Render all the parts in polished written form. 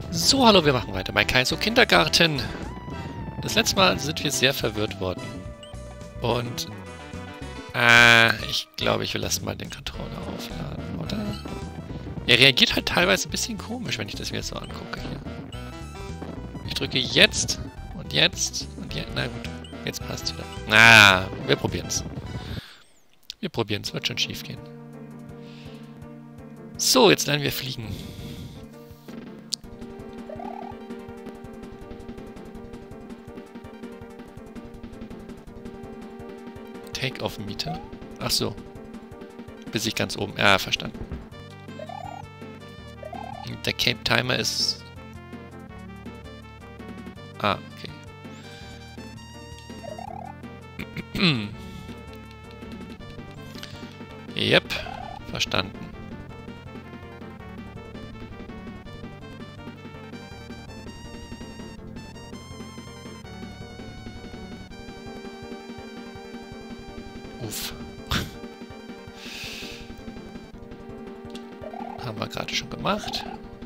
So, hallo, wir machen weiter bei Kaizo Kindergarten. Das letzte Mal sind wir sehr verwirrt worden. Und, ich glaube, ich will erstmal den Controller aufladen, oder? Er reagiert halt teilweise ein bisschen komisch, wenn ich das mir so angucke hier. Ich drücke jetzt und jetzt und jetzt. Na gut, jetzt passt es wieder. Na, wir probieren es. Wir probieren es, wird schon schief gehen. So, jetzt lernen wir fliegen. Take-off-Meter? Ach so. Bis ich ganz oben. Ja, verstanden. Der Cape Timer ist... Ah, okay. Yep, verstanden. Uff. Haben wir gerade schon gemacht.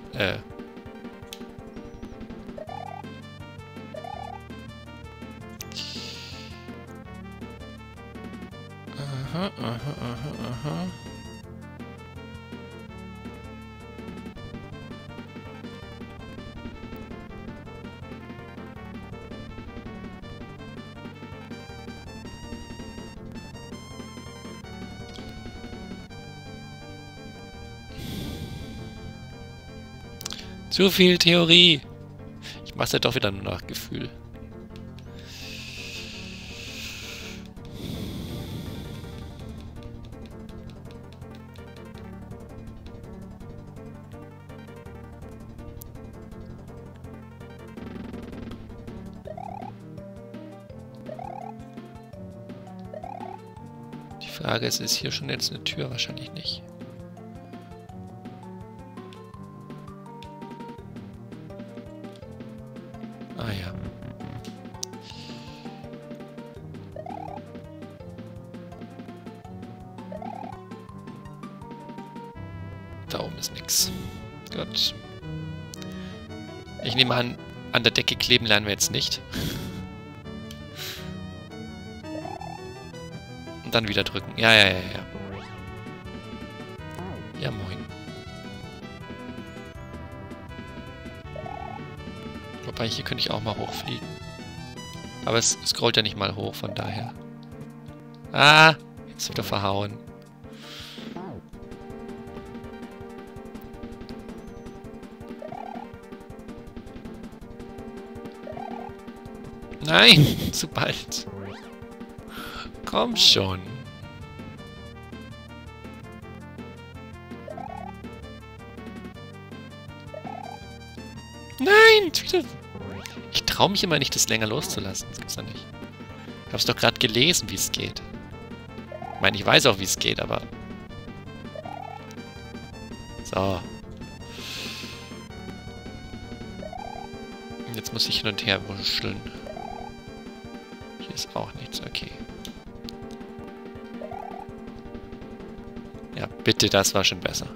Aha, aha, aha, aha. Zu viel Theorie. Ich mach's ja doch wieder nur nach Gefühl. Die Frage ist hier schon jetzt eine Tür? Wahrscheinlich nicht. Ah ja. Da oben ist nichts. Gut. Ich nehme an der Decke kleben lernen wir jetzt nicht. Und dann wieder drücken. Ja. Ja, moin. Wobei, hier könnte ich auch mal hochfliegen. Aber es scrollt ja nicht mal hoch, von daher. Ah, jetzt wieder verhauen. Nein, zu bald. Komm schon. Nein, wieder. Ich traue mich immer nicht, das länger loszulassen. Das gibt's doch nicht. Ich hab's doch gerade gelesen, wie es geht. Ich meine, ich weiß auch, wie es geht, aber... So. Jetzt muss ich hin und her wuscheln. Hier ist auch nichts, okay. Ja, bitte, das war schon besser.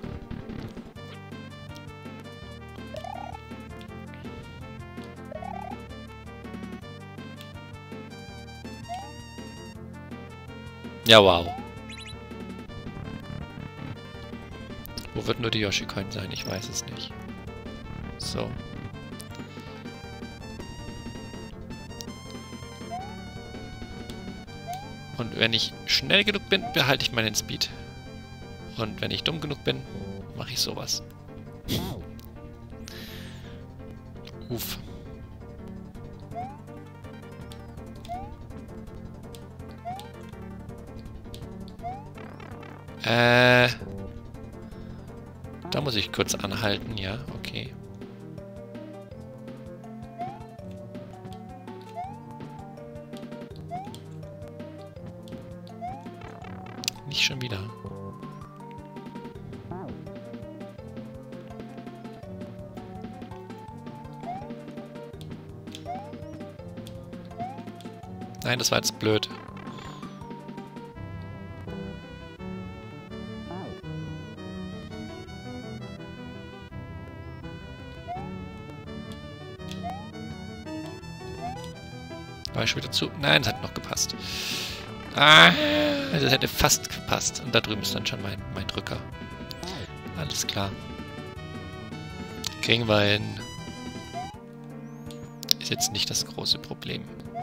Ja, wow. Wo wird nur die Yoshi-Coin sein? Ich weiß es nicht. So. Und wenn ich schnell genug bin, behalte ich meinen Speed. Und wenn ich dumm genug bin, mache ich sowas. Uff. Da muss ich kurz anhalten, ja, okay. Nicht schon wieder. Nein, das war jetzt blöd. War ich schon wieder zu? Nein, es hat noch gepasst. Ah, also es hätte fast gepasst. Und da drüben ist dann schon mein Drücker. Alles klar. Kriegen wir hin. Ist jetzt nicht das große Problem.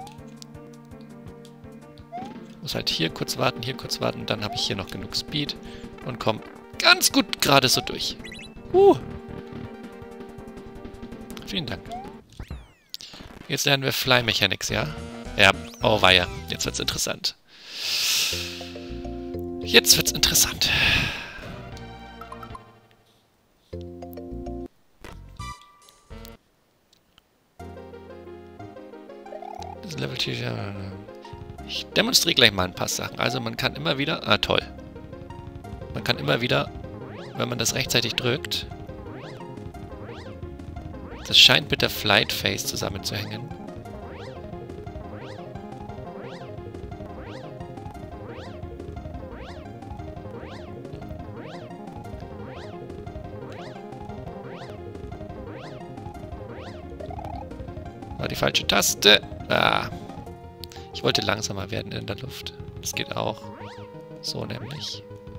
Muss halt hier kurz warten, und dann habe ich hier noch genug Speed und komme ganz gut gerade so durch. Vielen Dank. Jetzt lernen wir Fly Mechanics, ja? Ja, oh weia. Jetzt wird's interessant. Jetzt wird's interessant. Das Level ich demonstriere gleich mal ein paar Sachen. Also man kann immer wieder... Ah, toll. Man kann immer wieder, wenn man das rechtzeitig drückt... Das scheint mit der Flight Phase zusammenzuhängen. War die falsche Taste. Ah. Ich wollte langsamer werden in der Luft. Das geht auch. So nämlich.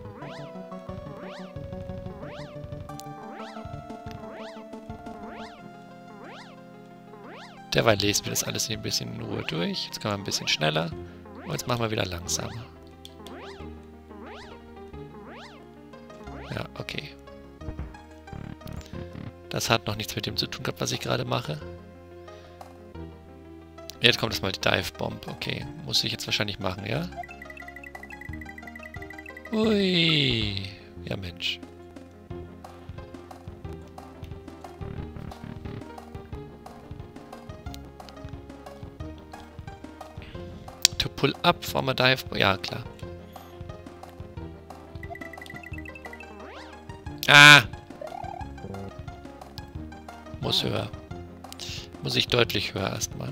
Derweil lesen wir das alles hier ein bisschen in Ruhe durch. Jetzt können wir ein bisschen schneller. Und jetzt machen wir wieder langsamer. Ja, okay. Das hat noch nichts mit dem zu tun gehabt, was ich gerade mache. Jetzt kommt erstmal die Dive Bomb. Okay, muss ich jetzt wahrscheinlich machen, ja? Ui. Ja, Mensch. To pull up from a dive bomb. Ja, klar. Ah! Muss höher. Muss ich deutlich höher erstmal.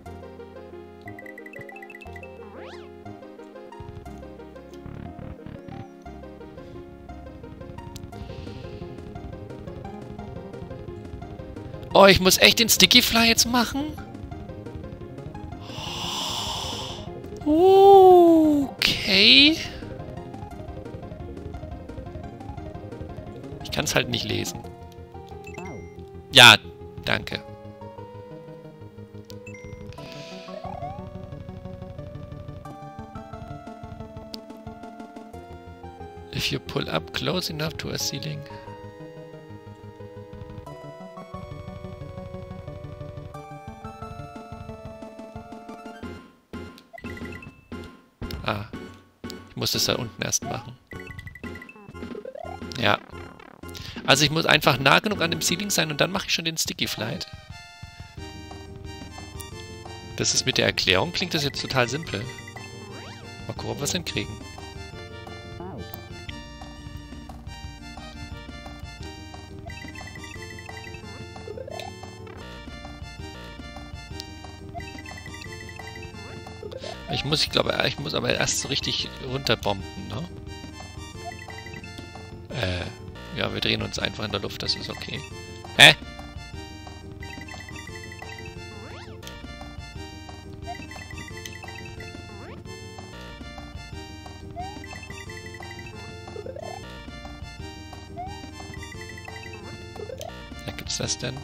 Oh, ich muss echt den Sticky Fly jetzt machen? Okay. Ich kann es halt nicht lesen. Ja, danke. If you pull up close enough to a ceiling. Ah. Ich muss das da unten erst machen. Ja. Also ich muss einfach nah genug an dem Ceiling sein und dann mache ich schon den Sticky Flight. Das ist mit der Erklärung, klingt das jetzt total simpel. Mal gucken, ob wir es hinkriegen. Ich glaube, ich muss aber erst so richtig runterbomben, ne? Ja, wir drehen uns einfach in der Luft, das ist okay. Hä? Ja, gibt's das denn?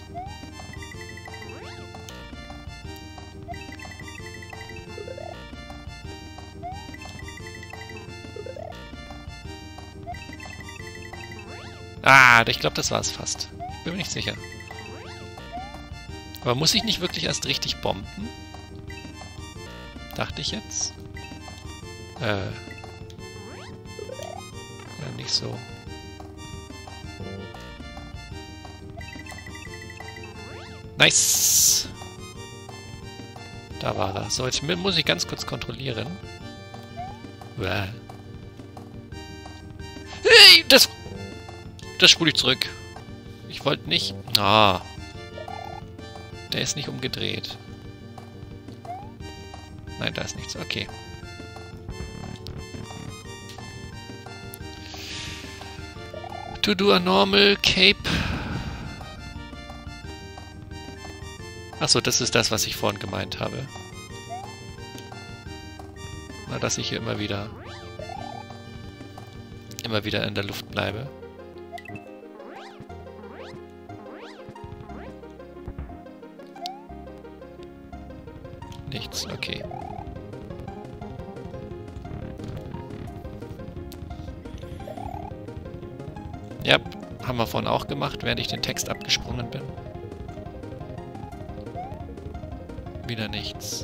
Ah, ich glaube, das war es fast. Ich bin mir nicht sicher. Aber muss ich nicht wirklich erst richtig bomben? Dachte ich jetzt. Ja, nicht so. Nice! Da war er. So, jetzt muss ich ganz kurz kontrollieren. Hey, das spule ich zurück. Ich wollte nicht... Ah. Der ist nicht umgedreht. Nein, da ist nichts. Okay. To do a normal cape. Achso, das ist das, was ich vorhin gemeint habe. dass ich hier immer wieder in der Luft bleibe. Nichts, okay. Ja, haben wir vorhin auch gemacht, während ich den Text abgesprungen bin. Wieder nichts.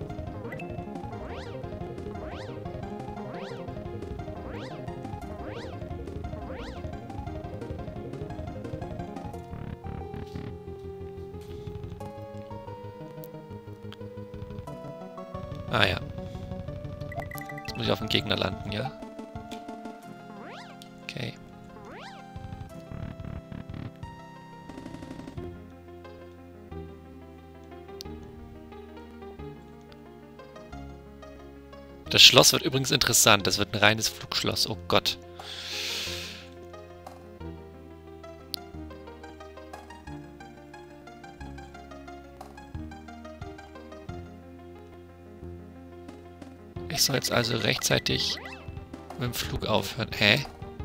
Ah ja. Jetzt muss ich auf den Gegner landen, ja? Okay. Das Schloss wird übrigens interessant. Das wird ein reines Flugschloss. Oh Gott. Ich soll jetzt also rechtzeitig mit dem Flug aufhören. Hä?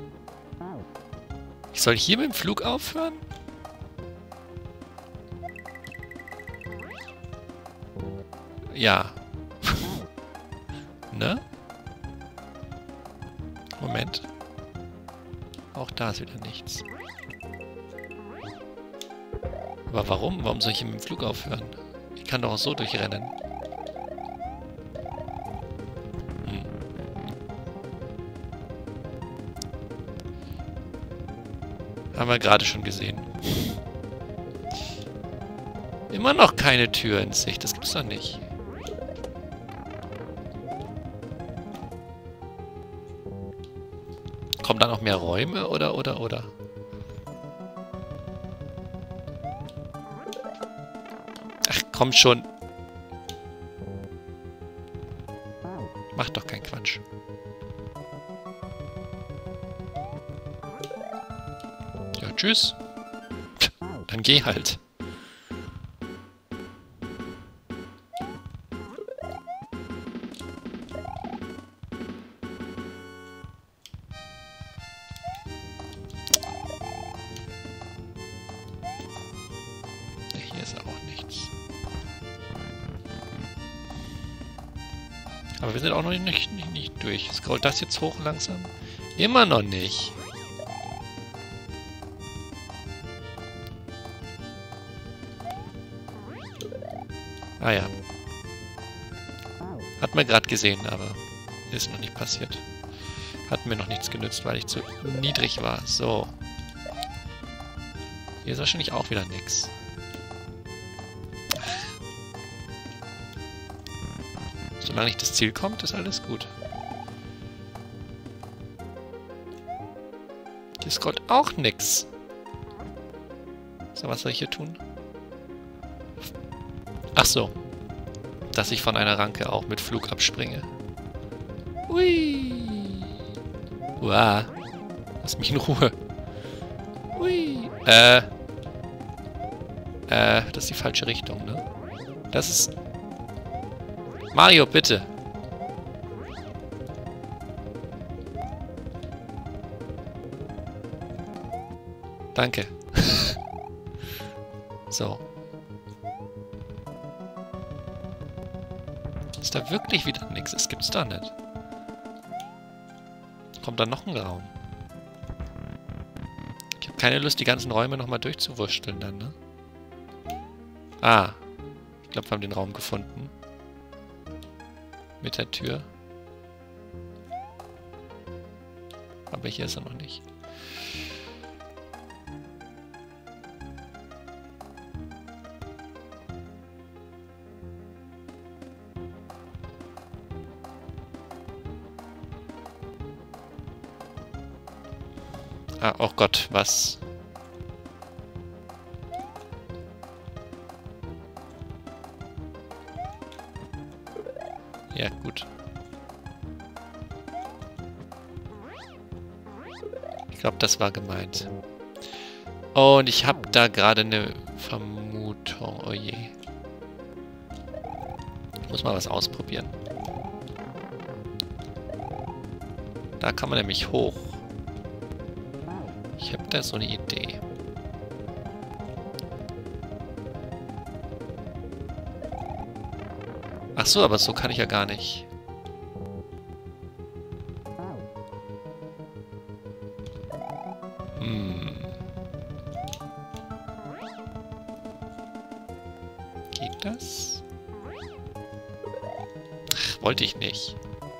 Ich soll hier mit dem Flug aufhören? Ja. Ne? Moment. Auch da ist wieder nichts. Aber warum? Warum soll ich hier mit dem Flug aufhören? Ich kann doch auch so durchrennen. Haben wir gerade schon gesehen. Immer noch keine Tür in Sicht. Das gibt's doch nicht. Kommen da noch mehr Räume oder? Ach, komm schon. Mach doch keinen Quatsch. Ja, tschüss. Dann geh halt. Hier ist auch nichts. Aber wir sind auch noch nicht durch. Scrollt das jetzt hoch langsam? Immer noch nicht. Ah ja. Hat man gerade gesehen, aber ist noch nicht passiert. Hat mir noch nichts genützt, weil ich zu niedrig war. So. Hier ist wahrscheinlich auch wieder nichts. Solange nicht das Ziel kommt, ist alles gut. Hier scrollt auch nix. So, was soll ich hier tun? Ach so. Dass ich von einer Ranke auch mit Flug abspringe. Hui. Uah. Lass mich in Ruhe. Hui. Das ist die falsche Richtung, ne? Das ist... Mario, bitte. Danke. So. Ist da wirklich wieder nichts? Das gibt's da nicht. Kommt da noch ein Raum? Ich habe keine Lust, die ganzen Räume nochmal durchzuwursteln dann, ne? Ah. Ich glaube, wir haben den Raum gefunden. Mit der Tür. Aber hier ist er noch nicht. Ah, oh Gott, was? Ja, gut. Ich glaube, das war gemeint. Und ich habe da gerade eine Vermutung. Oh je. Ich muss mal was ausprobieren. Da kann man nämlich hoch. Ich habe da so eine Idee. Ach so, aber so kann ich ja gar nicht. Geht das? Ach, wollte ich nicht.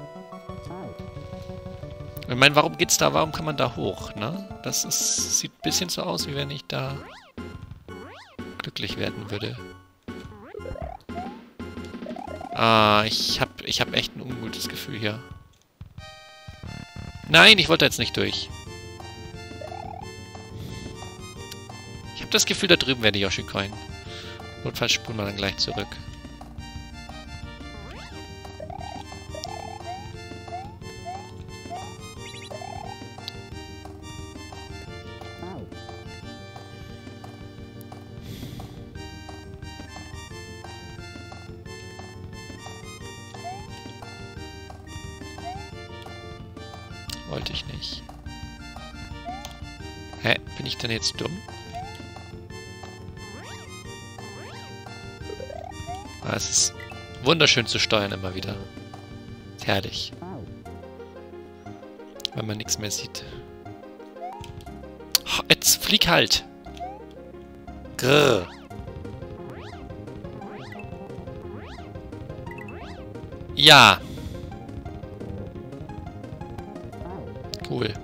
Ich meine, warum geht's da? Warum kann man da hoch, ne? Das ist, sieht ein bisschen so aus, wie wenn ich da glücklich werden würde. Ah, ich hab echt ein ungutes Gefühl hier. Nein, ich wollte jetzt nicht durch. Ich habe das Gefühl, da drüben wäre die Yoshi-Coin. Notfalls spulen wir dann gleich zurück. Wollte ich nicht. Hä? Bin ich denn jetzt dumm? Ah, es ist wunderschön zu steuern immer wieder. Herrlich. Wenn man nichts mehr sieht. Oh, jetzt flieg halt! Grrr. Ja! Cool.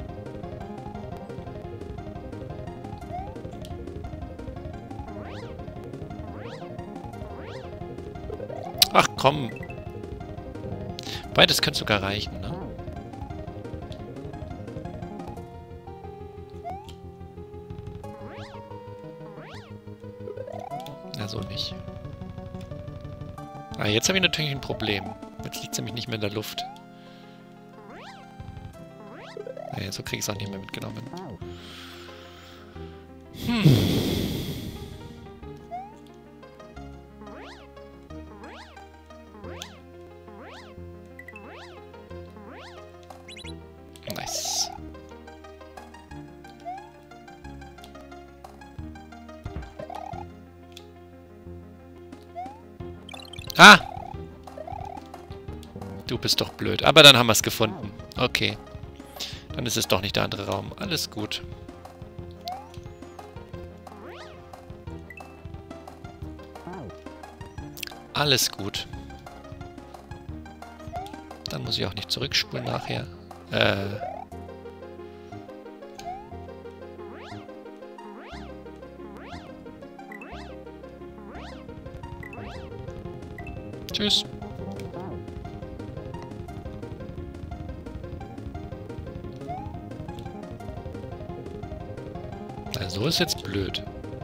Ach komm. Beides könnte sogar reichen, ne? Na, so nicht. Ah, jetzt habe ich natürlich ein Problem. Jetzt liegt es nämlich nicht mehr in der Luft. Naja, so kriege ich es auch nicht mehr mitgenommen. Nice. Ah! Du bist doch blöd. Aber dann haben wir es gefunden. Okay. Dann ist es doch nicht der andere Raum. Alles gut. Alles gut. Dann muss ich auch nicht zurückspulen nachher. Tschüss. Na, so ist jetzt blöd.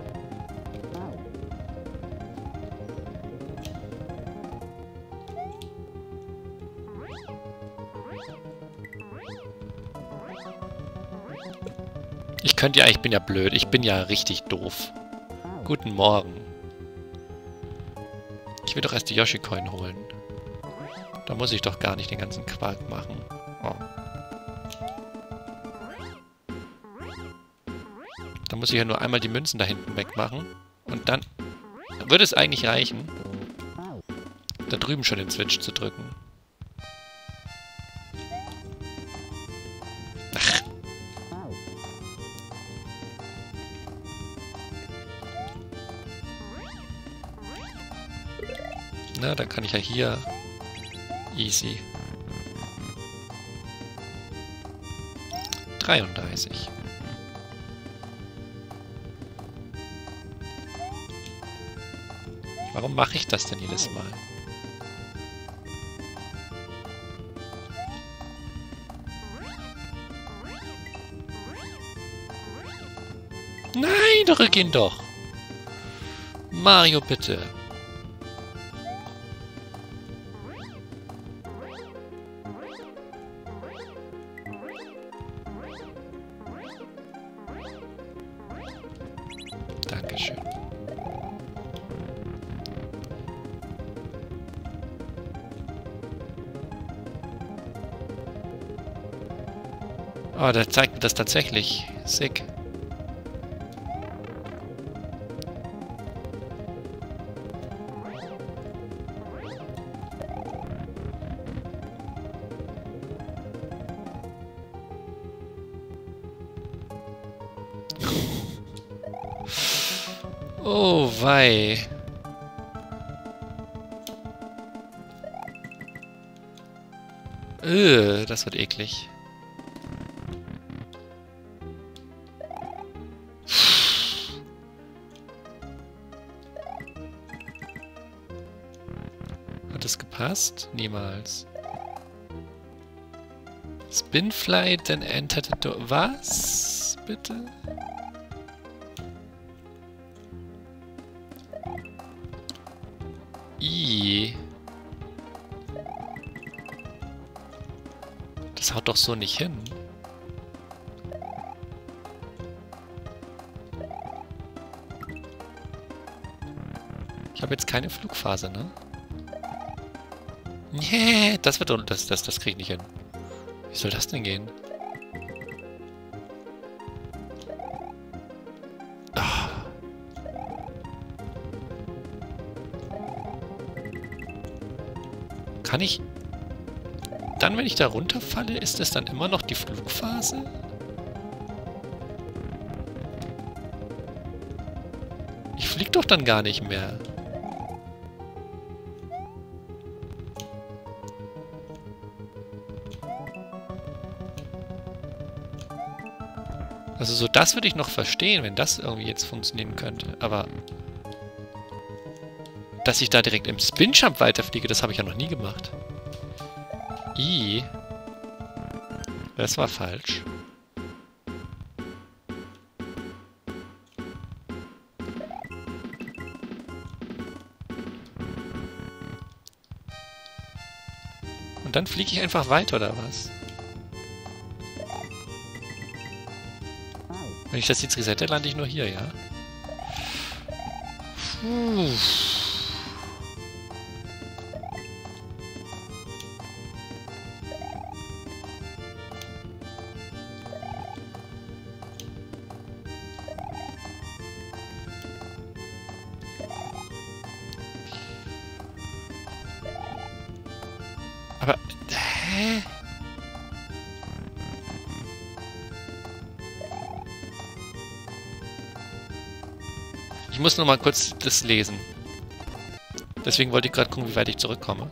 Ich könnte ja, ich bin ja blöd. Ich bin ja richtig doof. Guten Morgen. Ich will doch erst die Yoshi-Coin holen. Da muss ich doch gar nicht den ganzen Quark machen. Oh. Da muss ich ja nur einmal die Münzen da hinten wegmachen. Und dann würde es eigentlich reichen, da drüben schon den Switch zu drücken. Ach. Na, dann kann ich ja hier easy. 33. Warum mache ich das denn jedes Mal? Nein, drück ihn doch! Mario, bitte! Dankeschön. Oh, der zeigt mir das tatsächlich. Sick. Oh, wei. Das wird eklig. Hat es gepasst? Niemals. Spinfly, then enter the door. Was? Bitte? Das haut doch so nicht hin. Ich habe jetzt keine Flugphase, ne? Nee, das wird das krieg ich nicht hin. Wie soll das denn gehen? Ah. Kann ich... Dann, wenn ich da runterfalle, ist es dann immer noch die Flugphase? Ich flieg doch dann gar nicht mehr. Also so das würde ich noch verstehen, wenn das irgendwie jetzt funktionieren könnte. Aber dass ich da direkt im Spin-Jump weiterfliege, das habe ich ja noch nie gemacht. Das war falsch. Und dann fliege ich einfach weiter, oder was? Wenn ich das jetzt resette, lande ich nur hier, ja? Puh. Aber... Hä? Ich muss noch mal kurz das lesen. Deswegen wollte ich gerade gucken, wie weit ich zurückkomme.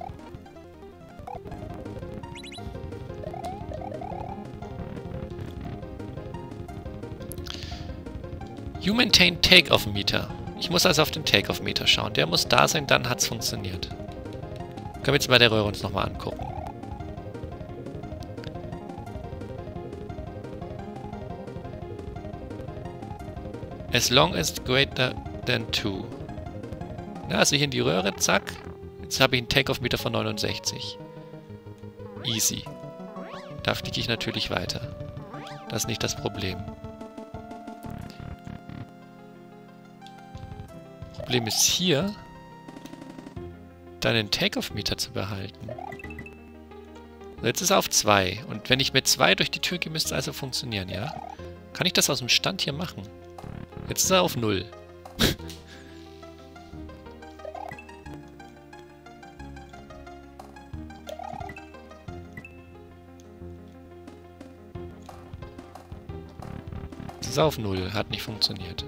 You maintain Takeoff Meter. Ich muss also auf den Takeoff Meter schauen. Der muss da sein, dann hat es funktioniert. Können wir jetzt bei der Röhre uns nochmal angucken. As long as greater than 2. Na, also hier in die Röhre, zack. Jetzt habe ich einen Takeoff-Meter von 69. Easy. Da fliege ich natürlich weiter. Das ist nicht das Problem. Problem ist hier, dann den Takeoff-Meter zu behalten. Jetzt ist er auf 2. Und wenn ich mit 2 durch die Tür gehe, müsste es also funktionieren, ja? Kann ich das aus dem Stand hier machen? Jetzt ist er auf 0. Jetzt ist er auf 0. Hat nicht funktioniert.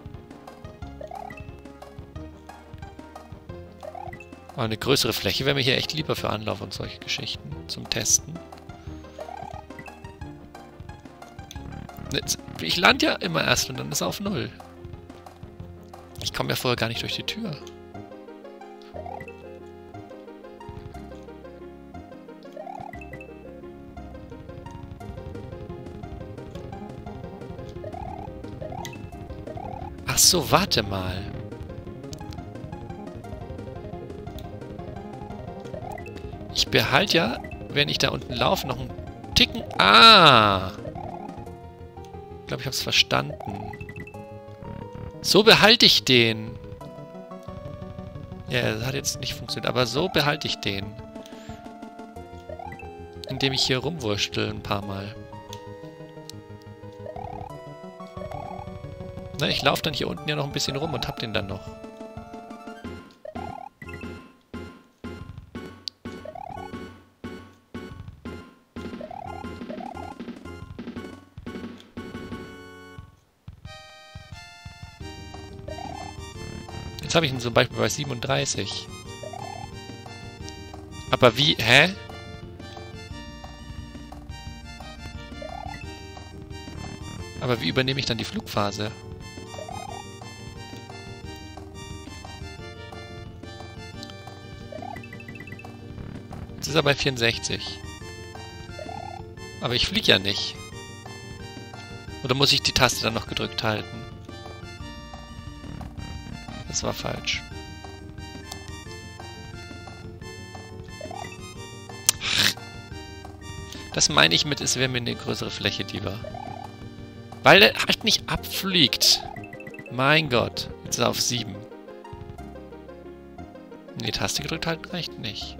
Aber eine größere Fläche wäre mir hier echt lieber für Anlauf und solche Geschichten zum Testen. Ich lande ja immer erst und dann ist er auf 0. Ich komme ja vorher gar nicht durch die Tür. Ach so, warte mal. Ich behalte ja, wenn ich da unten laufe, noch einen Ticken... Ah! Ich glaube, ich habe es verstanden. So behalte ich den. Ja, das hat jetzt nicht funktioniert, aber so behalte ich den. Indem ich hier rumwurstel ein paar Mal. Na, ich laufe dann hier unten ja noch ein bisschen rum und hab den dann noch. Jetzt habe ich ihn zum Beispiel bei 37. Aber wie? Hä? Aber wie übernehme ich dann die Flugphase? Jetzt ist er bei 64. Aber ich fliege ja nicht. Oder muss ich die Taste dann noch gedrückt halten? Das war falsch. Das meine ich mit, es wäre mir eine größere Fläche lieber. Weil der halt nicht abfliegt. Mein Gott. Jetzt ist er auf 7. Nee, Taste gedrückt halten reicht nicht.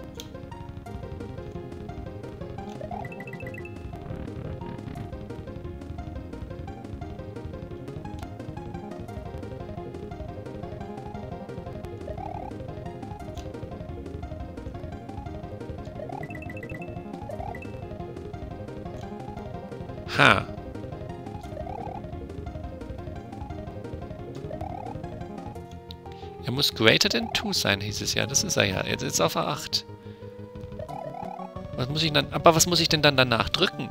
Ha. Er muss greater than 2 sein, hieß es ja. Das ist er ja. Jetzt ist er auf A8. Was muss ich dann... Aber was muss ich denn dann danach drücken?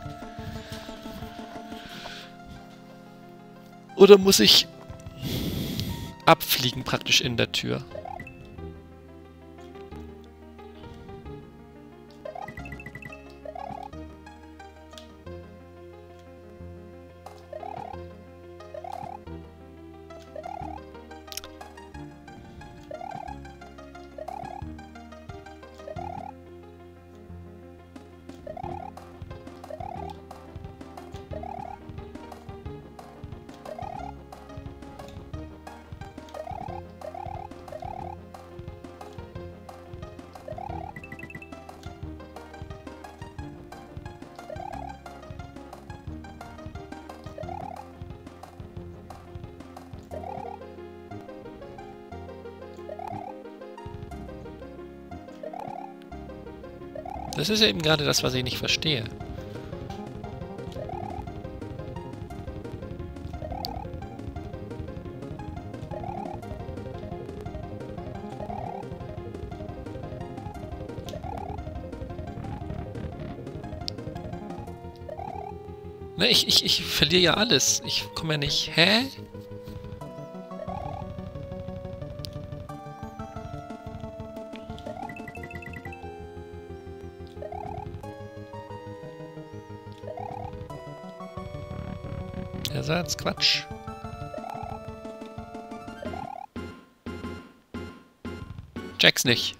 Oder muss ich abfliegen praktisch in der Tür? Das ist ja eben gerade das, was ich nicht verstehe. Ne, ich verliere ja alles. Ich komme ja nicht... Hä? Ersatz, Quatsch. Check's nicht.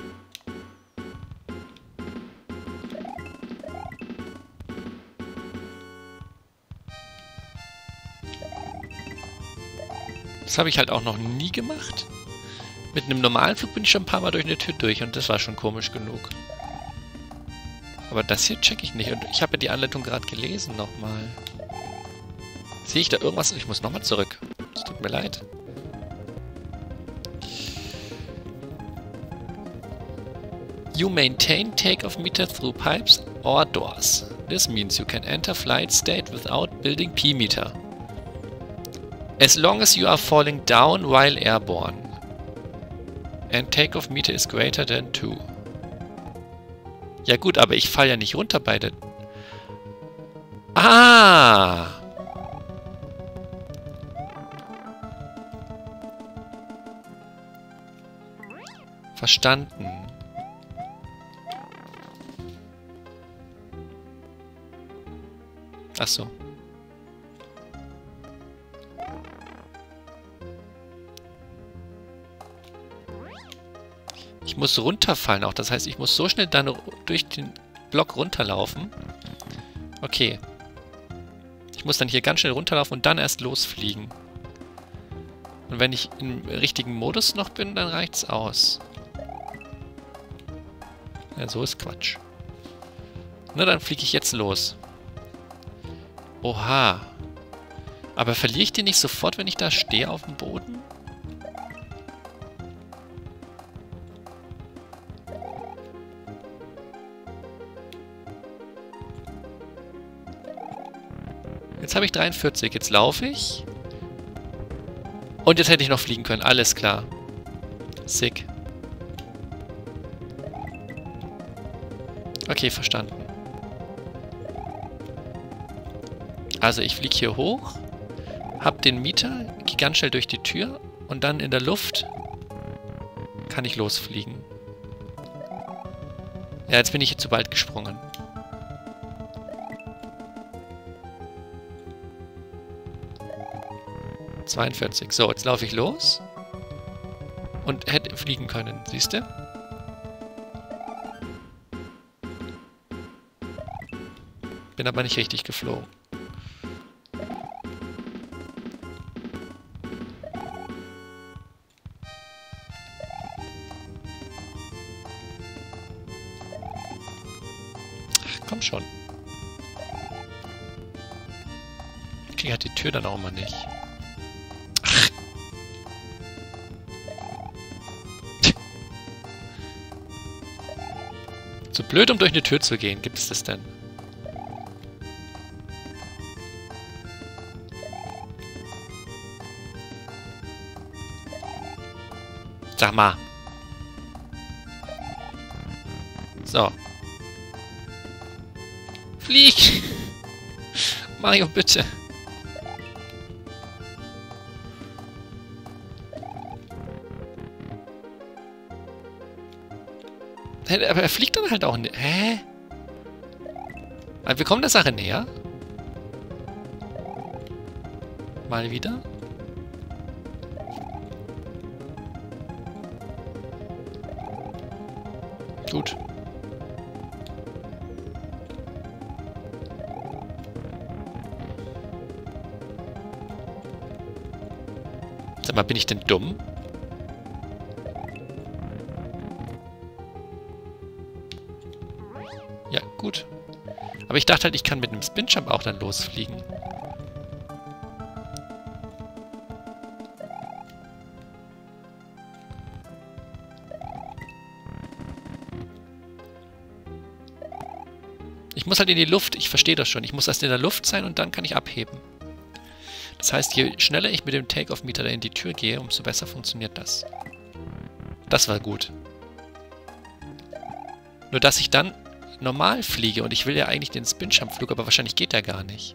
Das habe ich halt auch noch nie gemacht. Mit einem normalen Flug bin ich schon ein paar Mal durch eine Tür durch und das war schon komisch genug. Aber das hier check ich nicht und ich habe ja die Anleitung gerade gelesen nochmal. Sehe ich da irgendwas? Ich muss nochmal zurück. Es tut mir leid. You maintain takeoff meter through pipes or doors. This means you can enter flight state without building P-meter. As long as you are falling down while airborne. And takeoff meter is greater than 2. Ja gut, aber ich falle ja nicht runter bei der... Ah! Verstanden. Ach so. Ich muss runterfallen auch. Das heißt, ich muss so schnell dann durch den Block runterlaufen. Okay. Ich muss dann hier ganz schnell runterlaufen und dann erst losfliegen. Und wenn ich im richtigen Modus noch bin, dann reicht's aus. Ja, so ist Quatsch. Na, dann fliege ich jetzt los. Oha. Aber verliere ich den nicht sofort, wenn ich da stehe auf dem Boden? Jetzt habe ich 43. Jetzt laufe ich. Und jetzt hätte ich noch fliegen können. Alles klar. Sick. Okay, verstanden. Also ich fliege hier hoch, hab den Mieter, gehe ganz schnell durch die Tür und dann in der Luft kann ich losfliegen. Ja, jetzt bin ich hier zu bald gesprungen. ...42. So, jetzt laufe ich los. Und hätte fliegen können, siehst du? Bin aber nicht richtig geflogen. Ach, komm schon. Ich kriege halt die Tür dann auch mal nicht. Zu blöd, um durch eine Tür zu gehen. Gibt es das denn? Sag mal. So. Flieg! Mario, bitte. Aber er fliegt dann halt auch nicht. Hä? Aber wir kommen der Sache näher. Mal wieder. Gut. Sag mal, bin ich denn dumm? Ja, gut. Aber ich dachte halt, ich kann mit einem Spinjump auch dann losfliegen. Ich muss halt in die Luft, ich verstehe das schon. Ich muss erst in der Luft sein und dann kann ich abheben. Das heißt, je schneller ich mit dem Take-Off-Meter in die Tür gehe, umso besser funktioniert das. Das war gut. Nur, dass ich dann normal fliege und ich will ja eigentlich den Spinjump-Flug, aber wahrscheinlich geht der gar nicht.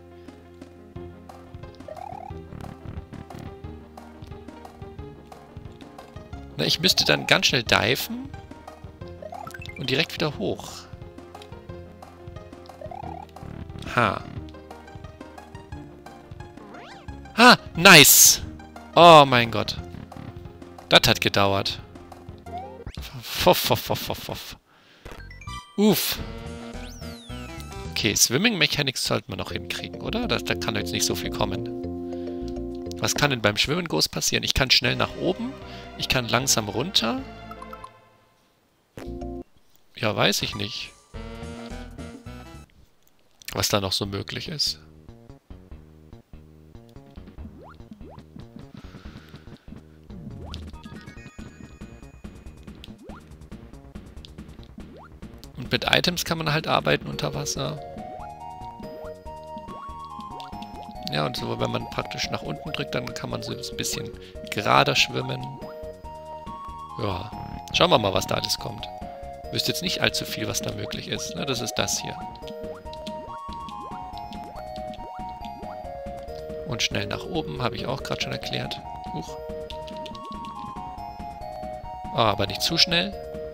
Na, ich müsste dann ganz schnell diven und direkt wieder hoch. Ha. Ha, nice. Oh mein Gott. Das hat gedauert. Uff. Okay, Swimming Mechanics sollten wir noch hinkriegen, oder? Da kann jetzt nicht so viel kommen. Was kann denn beim Schwimmen groß passieren? Ich kann schnell nach oben. Ich kann langsam runter. Ja, weiß ich nicht. Was da noch so möglich ist. Und mit Items kann man halt arbeiten unter Wasser. Ja, und so, wenn man praktisch nach unten drückt, dann kann man so ein bisschen gerader schwimmen. Ja, schauen wir mal, was da alles kommt. Wüsste jetzt nicht allzu viel, was da möglich ist. Ne? Das ist das hier. Und schnell nach oben, habe ich auch gerade schon erklärt. Huch. Oh, aber nicht zu schnell.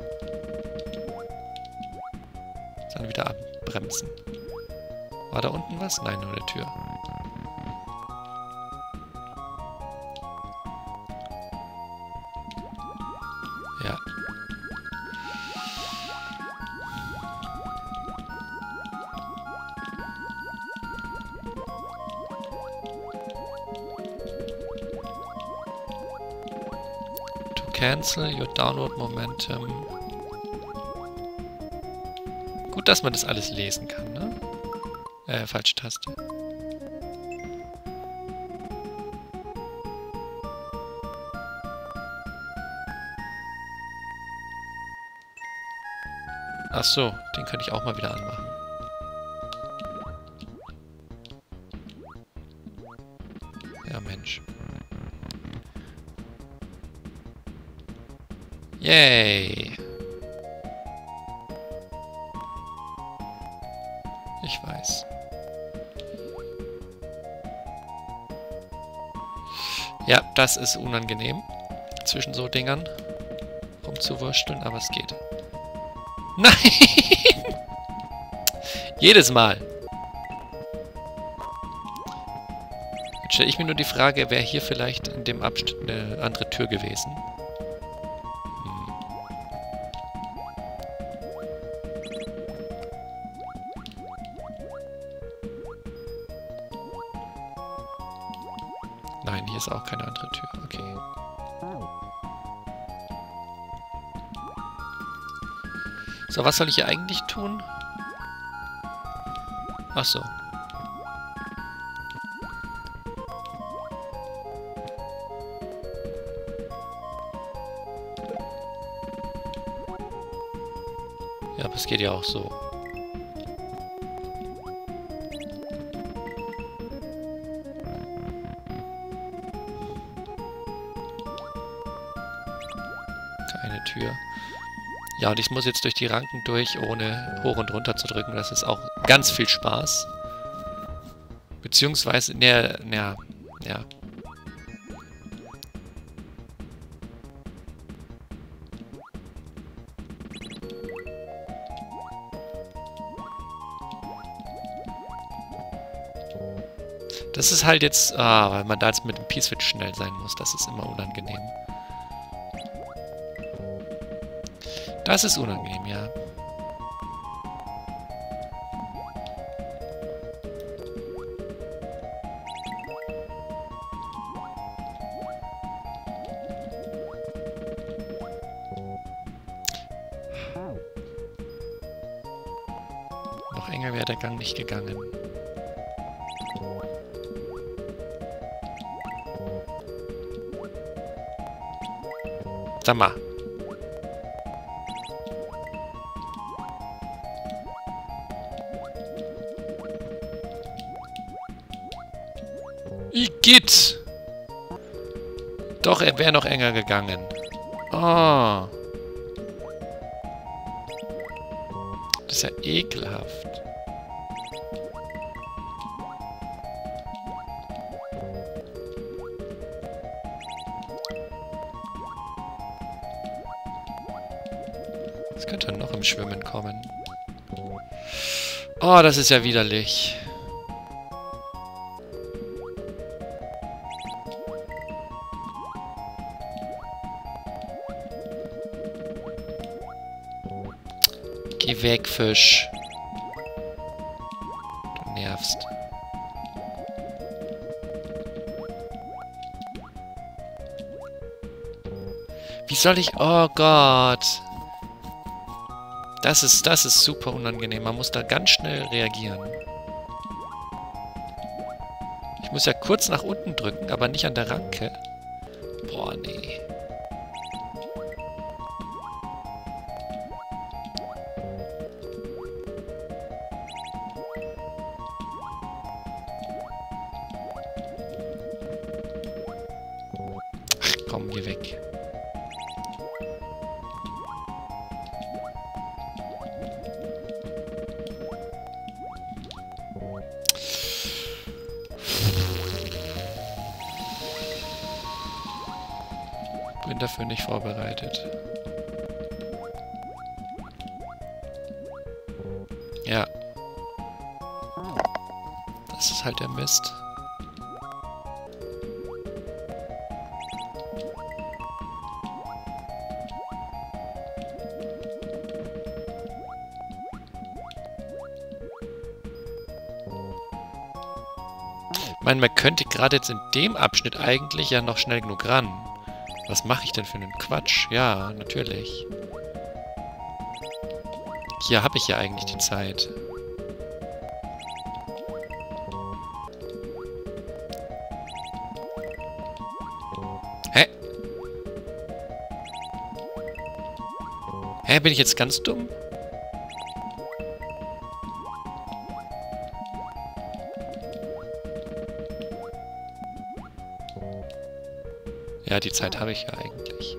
Dann wieder abbremsen. War da unten was? Nein, nur eine Tür. Ja. To cancel your downward momentum. Gut, dass man das alles lesen kann, ne? Falsche Taste. Ach so, den könnte ich auch mal wieder anmachen. Ja, Mensch. Yay! Ich weiß. Ja, das ist unangenehm, zwischen so Dingern rumzuwursteln, aber es geht. Nein! Jedes Mal. Jetzt stelle ich mir nur die Frage, wäre hier vielleicht in dem Abschnitt eine andere Tür gewesen? Nein, hier ist auch keine andere Tür. Okay. So, was soll ich hier eigentlich tun? Ach so. Ja, aber es geht ja auch so. Keine Tür. Ja, und ich muss jetzt durch die Ranken durch, ohne hoch und runter zu drücken. Das ist auch ganz viel Spaß. Beziehungsweise, ja. Das ist halt jetzt, weil man da jetzt mit dem P-Switch schnell sein muss. Das ist immer unangenehm. Das ist unangenehm, ja. Noch enger wäre der Gang nicht gegangen. Sag mal. Igitt! Doch, er wäre noch enger gegangen. Oh. Das ist ja ekelhaft. Was könnte dann noch im Schwimmen kommen? Oh, das ist ja widerlich. Geh weg, Fisch. Du nervst. Wie soll ich... Oh Gott. Das ist super unangenehm. Man muss da ganz schnell reagieren. Ich muss ja kurz nach unten drücken, aber nicht an der Ranke. Boah, nee. Ach komm, geh weg. Bin dafür nicht vorbereitet. Ja. Das ist halt der Mist. Ich meine, man könnte gerade jetzt in dem Abschnitt eigentlich ja noch schnell genug ran. Was mache ich denn für einen Quatsch? Ja, natürlich. Hier habe ich ja eigentlich die Zeit. Hä? Hä, bin ich jetzt ganz dumm? Ja, die Zeit habe ich ja eigentlich.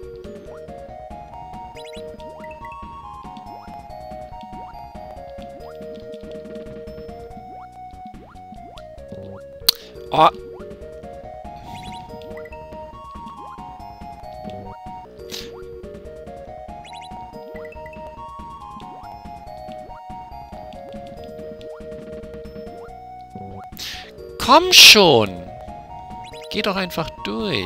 Oh! Komm schon! Geh doch einfach durch.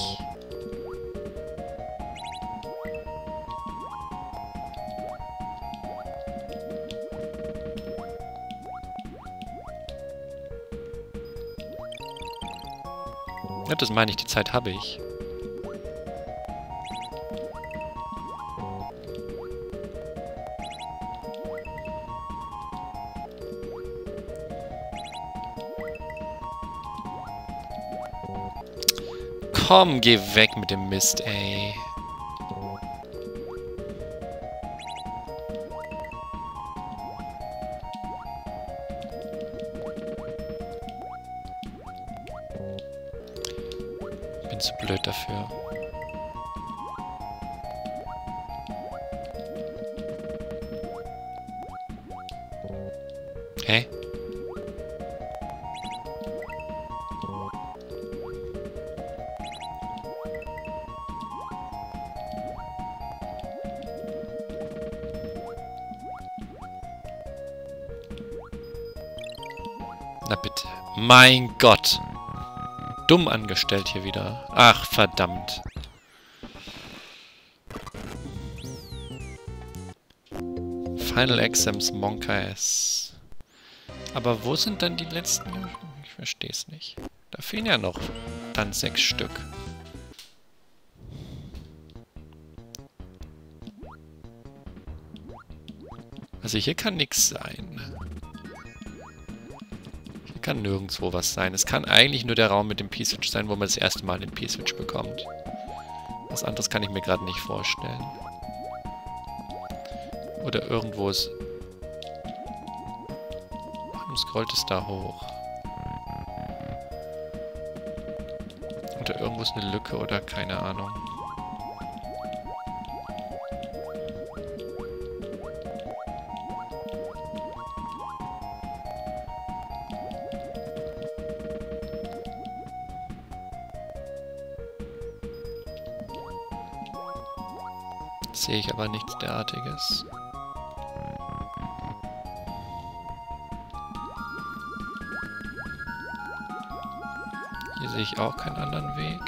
Ja, das meine ich, die Zeit habe ich. Komm, geh weg mit dem Mist, ey. Bin zu blöd dafür. Hä? Na bitte. Mein Gott. Dumm angestellt hier wieder. Ach, verdammt. Final Exams Monkeys. Aber wo sind dann die letzten? Ich verstehe es nicht. Da fehlen ja noch dann 6 Stück. Also hier kann nichts sein. Hier kann nirgendwo was sein. Es kann eigentlich nur der Raum mit dem P-Switch sein, wo man das erste Mal den P-Switch bekommt. Was anderes kann ich mir gerade nicht vorstellen. Oder irgendwo ist... Warum scrollt es da hoch? Oder irgendwo ist eine Lücke oder keine Ahnung. Sehe ich aber nichts derartiges. Hier sehe ich auch keinen anderen Weg.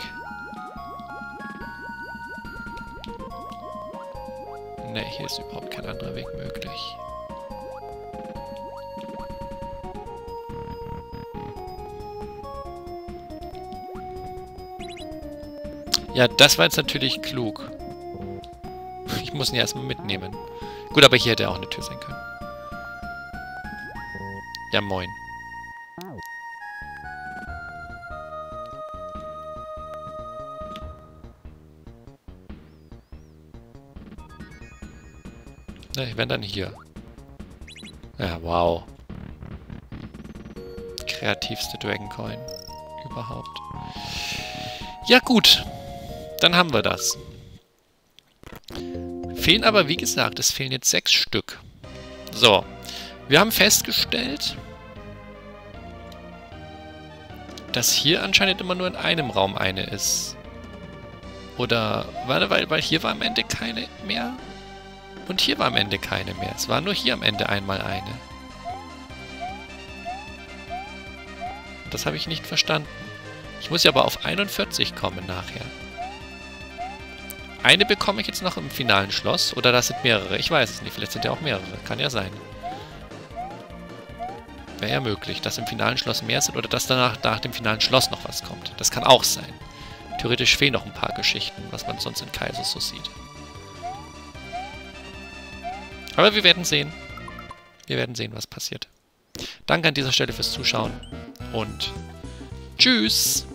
Ne, hier ist überhaupt kein anderer Weg möglich. Ja, das war jetzt natürlich klug. Ich muss ihn ja erstmal mitnehmen. Gut, aber hier hätte auch eine Tür sein können. Ja, moin. Na, ich wäre dann hier. Ja, wow. Kreativste Dragon Coin überhaupt. Ja, gut. Dann haben wir das. Fehlen aber, wie gesagt, es fehlen jetzt 6 Stück. So. Wir haben festgestellt, dass hier anscheinend immer nur in einem Raum eine ist. Oder, warte, weil hier war am Ende keine mehr. Und hier war am Ende keine mehr. Es war nur hier am Ende einmal eine. Das habe ich nicht verstanden. Ich muss ja aber auf 41 kommen nachher. Eine bekomme ich jetzt noch im finalen Schloss. Oder das sind mehrere. Ich weiß es nicht. Vielleicht sind ja auch mehrere. Kann ja sein. Wäre ja möglich, dass im finalen Schloss mehr sind oder dass danach nach dem finalen Schloss noch was kommt. Das kann auch sein. Theoretisch fehlen noch ein paar Geschichten, was man sonst in Kaisers so sieht. Aber wir werden sehen. Wir werden sehen, was passiert. Danke an dieser Stelle fürs Zuschauen und tschüss!